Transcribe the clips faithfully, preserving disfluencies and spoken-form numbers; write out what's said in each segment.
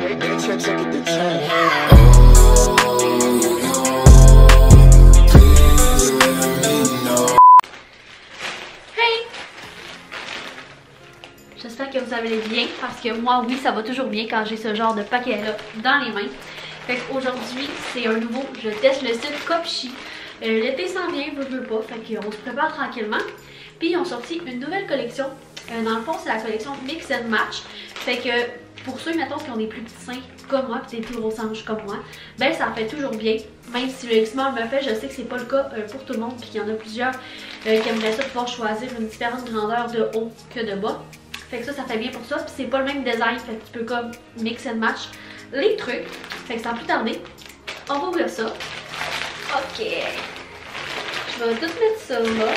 J'espère que vous allez bien parce que moi, oui, ça va toujours bien quand j'ai ce genre de paquet-là dans les mains. Fait qu'aujourd'hui, c'est un nouveau, je teste le site Copchi. Euh, L'été s'en vient, je veux pas, fait qu'on se prépare tranquillement. Puis ils ont sorti une nouvelle collection. Euh, dans le fond, c'est la collection Mix and Match. Fait que pour ceux, mettons, qui ont des plus petits seins comme moi, puis des plus gros hanches comme moi, ben ça fait toujours bien. Même si le X-Small me fait, je sais que c'est pas le cas euh, pour tout le monde, puis qu'il y en a plusieurs euh, qui aimeraient ça pouvoir choisir une différente grandeur de haut que de bas. Fait que ça, ça fait bien pour ça. Puis c'est pas le même design, fait que tu peux comme mix and match les trucs. Fait que sans plus tarder, on va ouvrir ça. Ok. Je vais tout mettre ça là.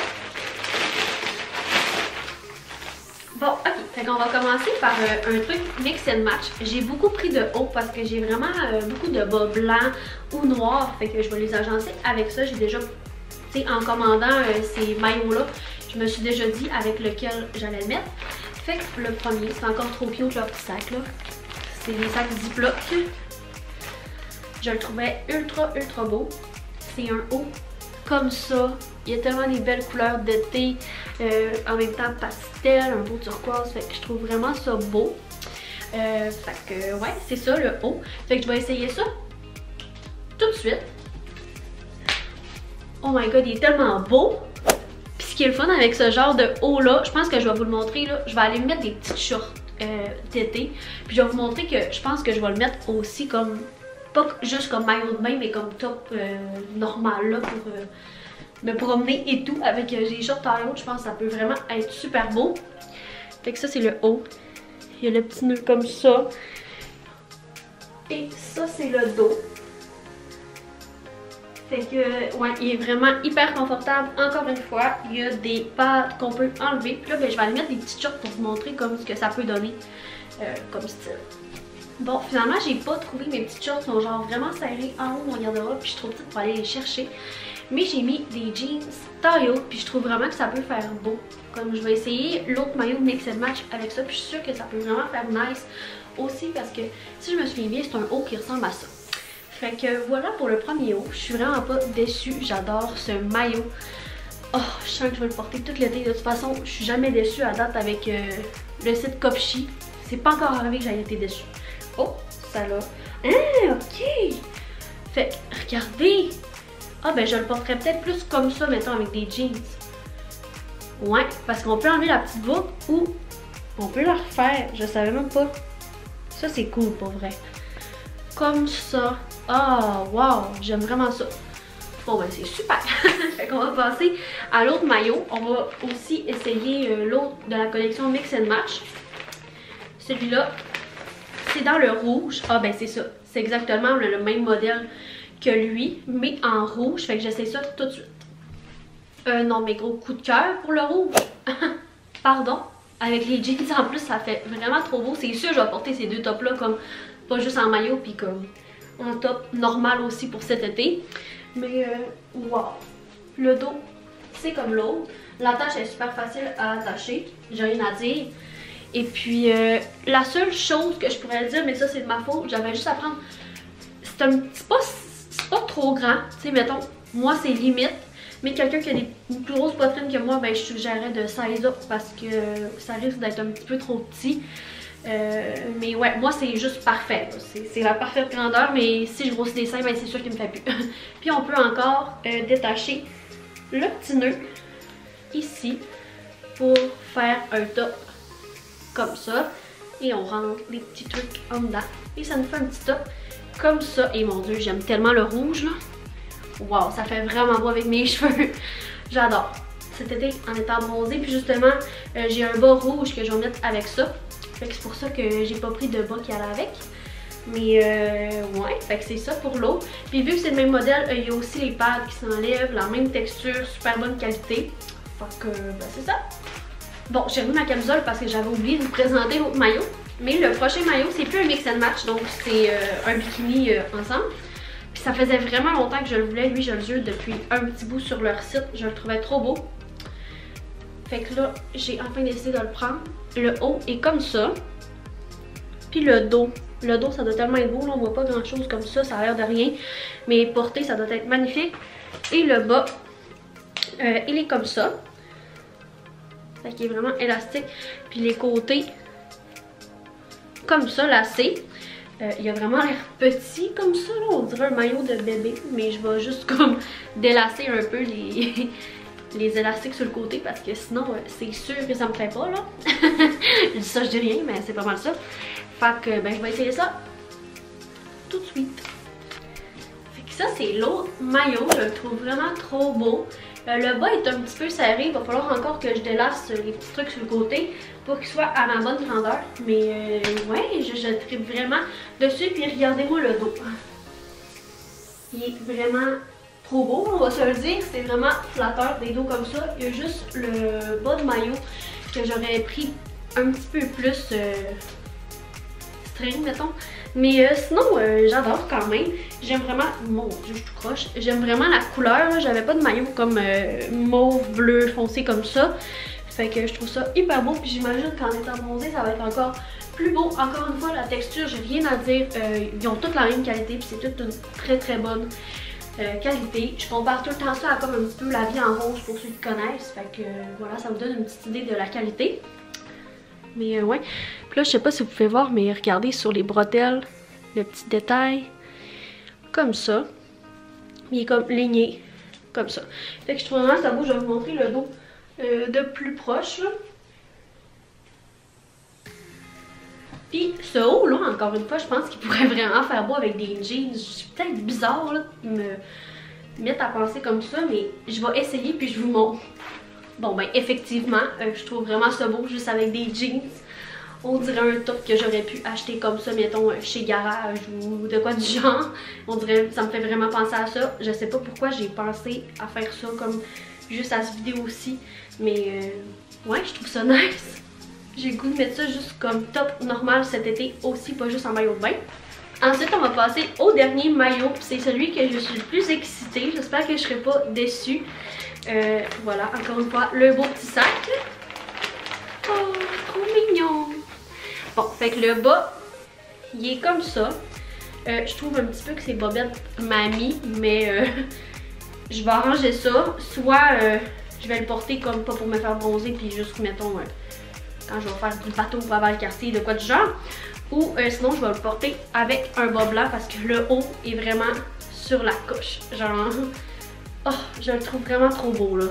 Bon, ok. Fait qu'on va commencer par euh, un truc mix and match. J'ai beaucoup pris de haut parce que j'ai vraiment euh, beaucoup de bas blancs ou noirs. Fait que je vais les agencer avec ça. J'ai déjà, tu sais, en commandant euh, ces maillots-là, je me suis déjà dit avec lequel j'allais le mettre. Fait que le premier, c'est encore trop cute leur petit sac là. C'est des sacs Ziploc. Je le trouvais ultra ultra beau. C'est un haut comme ça. Il y a tellement des belles couleurs d'été. Euh, en même temps pastel, un beau turquoise. Fait que je trouve vraiment ça beau. Euh, fait que ouais, c'est ça le haut. Fait que je vais essayer ça tout de suite. Oh my god, il est tellement beau! Ce qui est le fun avec ce genre de haut là, je pense que je vais vous le montrer là, je vais aller me mettre des petites shorts euh, d'été, puis je vais vous montrer que je pense que je vais le mettre aussi comme, pas juste comme maillot de bain, mais comme top euh, normal là pour euh, me promener et tout, avec euh, des shorts taille haute, je pense que ça peut vraiment être super beau. Fait que ça c'est le haut, il y a le petit nœud comme ça, et ça c'est le dos. Fait que, ouais, il est vraiment hyper confortable. Encore une fois, il y a des pads qu'on peut enlever. Puis là, ben, je vais aller mettre des petites shorts pour vous montrer comme ce que ça peut donner euh, comme style. Bon, finalement, j'ai pas trouvé mes petites shorts. Ils sont genre vraiment serrées en haut de mon garde-robe. Puis je suis trop petite pour aller les chercher. Mais j'ai mis des jeans taille haute. Puis je trouve vraiment que ça peut faire beau. Comme je vais essayer l'autre maillot Mix and Match avec ça. Puis je suis sûre que ça peut vraiment faire nice aussi. Parce que si je me souviens bien, c'est un haut qui ressemble à ça. Fait que voilà pour le premier haut. Je suis vraiment pas déçue. J'adore ce maillot. Oh, je sens que je vais le porter toute l'été. De toute façon, je suis jamais déçue à date avec euh, le site Copchi. C'est pas encore arrivé que j'ai été déçue. Oh, ça là. Ah, ok. Fait que, regardez. Ah, ben je le porterais peut-être plus comme ça, mettons, avec des jeans. Ouais, parce qu'on peut enlever la petite boucle ou on peut la refaire. Je savais même pas. Ça, c'est cool, pour vrai. Comme ça. Ah, oh, wow, j'aime vraiment ça. Bon, ben c'est super. Fait qu'on va passer à l'autre maillot. On va aussi essayer euh, l'autre de la collection Mix and Match. Celui-là, c'est dans le rouge. Ah, ben c'est ça. C'est exactement le, le même modèle que lui, mais en rouge. Fait que j'essaie ça tout de suite. Euh, non, mais gros coup de cœur pour le rouge. Pardon. Avec les jeans en plus, ça fait vraiment trop beau. C'est sûr, je vais porter ces deux tops-là comme pas juste en maillot, puis comme en top normal aussi pour cet été. Mais euh, wow! Le dos, c'est comme l'autre. L'attache est super facile à attacher. J'ai rien à dire. Et puis, euh, la seule chose que je pourrais dire, mais ça c'est de ma faute, j'avais juste à prendre. C'est un petit pas, c'est pas trop grand. Tu sais, mettons, moi c'est limite. Mais quelqu'un qui a des, une plus grosse poitrine que moi, ben je suggérerais de size up parce que ça risque d'être un petit peu trop petit. Euh, mais ouais, moi c'est juste parfait. C'est la parfaite grandeur, mais si je grossis des seins, ben c'est sûr qu'il me fait plus. Puis on peut encore euh, détacher le petit nœud ici pour faire un top comme ça. Et on rentre les petits trucs en dedans. Et ça nous fait un petit top comme ça. Et mon dieu, j'aime tellement le rouge là. Wow, ça fait vraiment beau avec mes cheveux. J'adore. Cet été, en étant bronzée, puis justement, euh, j'ai un bas rouge que je vais mettre avec ça. Fait que c'est pour ça que j'ai pas pris de bas qui allait avec. Mais euh, ouais, fait que c'est ça pour l'autre. Puis vu que c'est le même modèle, il euh, y a aussi les pads qui s'enlèvent, la même texture, super bonne qualité. Fait que, ben c'est ça. Bon, j'ai remis ma camisole parce que j'avais oublié de vous présenter l'autre maillot. Mais le prochain maillot, c'est plus un mix and match, donc c'est euh, un bikini euh, ensemble. Puis ça faisait vraiment longtemps que je le voulais. Lui, je le jure depuis un petit bout sur leur site. Je le trouvais trop beau. Fait que là, j'ai enfin décidé de le prendre. Le haut est comme ça. Puis le dos Le dos, ça doit tellement être beau, là, on voit pas grand chose comme ça, ça a l'air de rien. Mais porté, ça doit être magnifique. Et le bas, euh, il est comme ça. Fait qu'il est vraiment élastique. Puis les côtés, comme ça, lacés. Euh, il a vraiment l'air petit comme ça, là. On dirait un maillot de bébé. Mais je vais juste comme délasser un peu les... les élastiques sur le côté parce que sinon euh, c'est sûr que ça me fait pas là. Je dis ça, je dis rien, mais c'est pas mal ça. Fait que ben je vais essayer ça tout de suite. Fait que ça c'est l'autre maillot, je le trouve vraiment trop beau. Euh, le bas est un petit peu serré, il va falloir encore que je délasse les petits trucs sur le côté pour qu'il soit à ma bonne grandeur. Mais euh, ouais, je, je tripe vraiment dessus. Puis regardez-moi le dos. Il est vraiment trop beau, on va se le dire, c'est vraiment flatteur des dos comme ça. Il y a juste le bas de maillot que j'aurais pris un petit peu plus euh, string, mettons. Mais euh, sinon, euh, j'adore quand même. J'aime vraiment, mon dieu, je suis tout croche. J'aime vraiment la couleur, j'avais pas de maillot comme euh, mauve, bleu, foncé comme ça. Fait que je trouve ça hyper beau, puis j'imagine qu'en étant bronzé, ça va être encore plus beau. Encore une fois, la texture, j'ai rien à dire. Euh, ils ont toutes la même qualité, puis c'est toute une très très bonne Euh, qualité. Je compare tout le temps ça à comme un petit peu la vie en rose pour ceux qui connaissent. Fait que euh, voilà, ça vous donne une petite idée de la qualité. Mais euh, ouais. Puis là, je sais pas si vous pouvez voir, mais regardez sur les bretelles, le petit détail. Comme ça. Il est comme ligné. Comme ça. Fait que je trouve vraiment ça beau. Je vais vous montrer le dos euh, de plus proche là. Puis ce haut là, encore une fois, je pense qu'il pourrait vraiment faire beau avec des jeans. C'est peut-être bizarre là, de me mettre à penser comme ça, mais je vais essayer puis je vous montre. Bon ben effectivement, euh, je trouve vraiment ça beau juste avec des jeans. On dirait un top que j'aurais pu acheter comme ça, mettons chez Garage ou de quoi du genre. On dirait, ça me fait vraiment penser à ça. Je sais pas pourquoi j'ai pensé à faire ça comme juste à cette vidéo aussi, mais euh, ouais, je trouve ça nice. J'ai le goût de mettre ça juste comme top normal cet été aussi, pas juste en maillot de bain. Ensuite, on va passer au dernier maillot. C'est celui que je suis le plus excitée. J'espère que je serai pas déçue. Euh, voilà, encore une fois, le beau petit sac. Oh, trop mignon. Bon, fait que le bas, il est comme ça. Euh, je trouve un petit peu que c'est bobette mamie, mais euh, je vais arranger ça. Soit euh, je vais le porter comme pas pour me faire bronzer, puis juste, mettons... Euh, quand je vais faire du bateau pour avoir le quartier, de quoi du genre. Ou euh, sinon, je vais le porter avec un bas blanc parce que le haut est vraiment sur la coche. Genre, oh, je le trouve vraiment trop beau, là.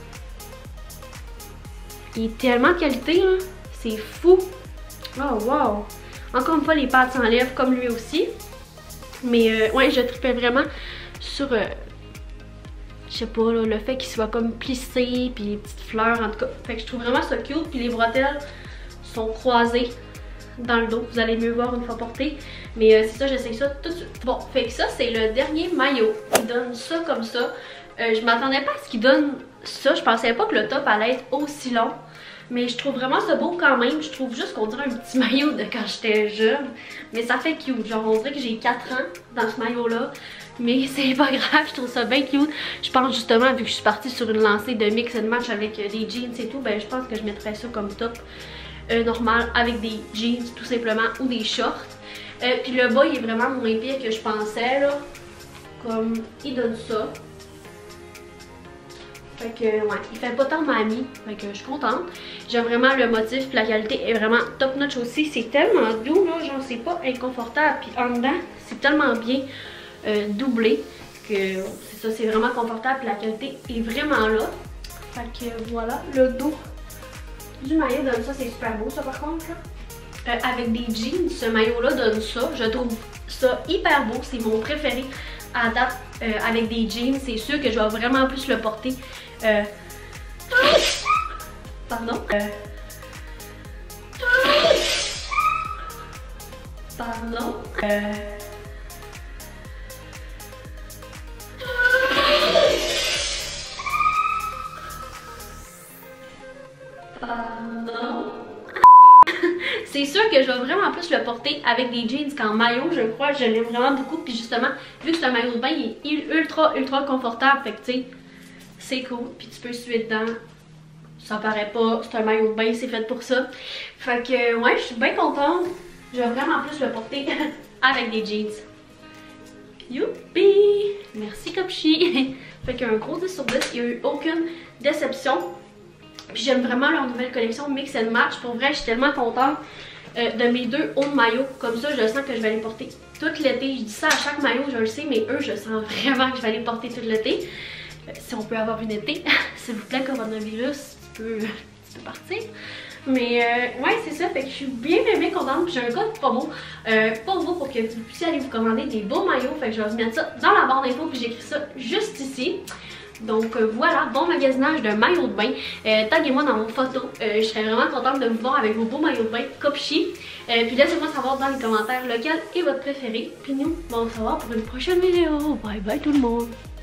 Il est tellement de qualité, là. C'est fou. Oh, wow. Encore une fois, les pattes s'enlèvent comme lui aussi. Mais, euh, ouais, je tripais vraiment sur... Euh, je sais pas, là, le fait qu'il soit comme plissé, puis les petites fleurs en tout cas. Fait que je trouve vraiment ça cute, puis les bretelles sont croisées dans le dos. Vous allez mieux voir une fois porté. Mais euh, c'est ça, j'essaie ça tout de suite. Bon, fait que ça, c'est le dernier maillot. Il donne ça comme ça. Euh, je m'attendais pas à ce qu'il donne ça. Je pensais pas que le top allait être aussi long. Mais je trouve vraiment ça beau quand même. Je trouve juste qu'on dirait un petit maillot de quand j'étais jeune. Mais ça fait cute. Genre, on dirait que j'ai quatre ans dans ce maillot-là. Mais c'est pas grave, je trouve ça bien cute. Je pense justement, vu que je suis partie sur une lancée de mix and match avec euh, des jeans et tout, ben je pense que je mettrais ça comme top euh, normal avec des jeans tout simplement ou des shorts. Euh, Puis le bas, il est vraiment moins pire que je pensais là. Comme, il donne ça. Fait que, ouais, il fait pas tant mamie, fait que je suis contente. J'aime vraiment le motif, puis la qualité est vraiment top notch aussi. C'est tellement doux là, genre c'est pas inconfortable. Puis en dedans, c'est tellement bien Euh, doublé que c'est ça, c'est vraiment confortable, la qualité est vraiment là. Fait que voilà, le dos du maillot donne ça, c'est super beau ça par contre là. Euh, avec des jeans, ce maillot là donne ça, je trouve ça hyper beau, c'est mon préféré à date euh, avec des jeans. C'est sûr que je vais vraiment plus le porter euh... pardon euh... pardon euh... C'est sûr que je vais vraiment plus le porter avec des jeans qu'en maillot, je crois. Je l'aime vraiment beaucoup. Puis justement, vu que c'est un maillot de bain, il est ultra, ultra confortable. Fait que tu sais, c'est cool. Puis tu peux suer dedans. Ça paraît pas, c'est un maillot de bain, c'est fait pour ça. Fait que ouais, je suis bien contente je vais vraiment plus le porter avec des jeans. Youpi! Merci Copchi! Fait qu'un gros dix sur dix, il n'y a eu aucune déception. Puis j'aime vraiment leur nouvelle collection Mix and Match. Pour vrai, je suis tellement contente euh, de mes deux hauts de maillot. Comme ça, je sens que je vais les porter tout l'été. Je dis ça à chaque maillot, je le sais, mais eux, je sens vraiment que je vais les porter tout l'été. Euh, si on peut avoir une été, s'il vous plaît, coronavirus, tu peux, tu peux partir. Mais euh, ouais, c'est ça, fait que je suis bien bien bien contente. J'ai un code promo euh, pour vous pour que vous puissiez aller vous commander des beaux maillots. Fait que je vais vous mettre ça dans la barre d'infos, puis j'écris ça juste ici. Donc euh, voilà, bon magasinage de maillots de bain. Euh, Taguez-moi dans vos photos. Euh, je serais vraiment contente de vous voir avec vos beaux maillots de bain Copchi. Euh, puis laissez-moi savoir dans les commentaires lequel est votre préféré. Puis nous, on va se voir pour une prochaine vidéo. Bye bye tout le monde!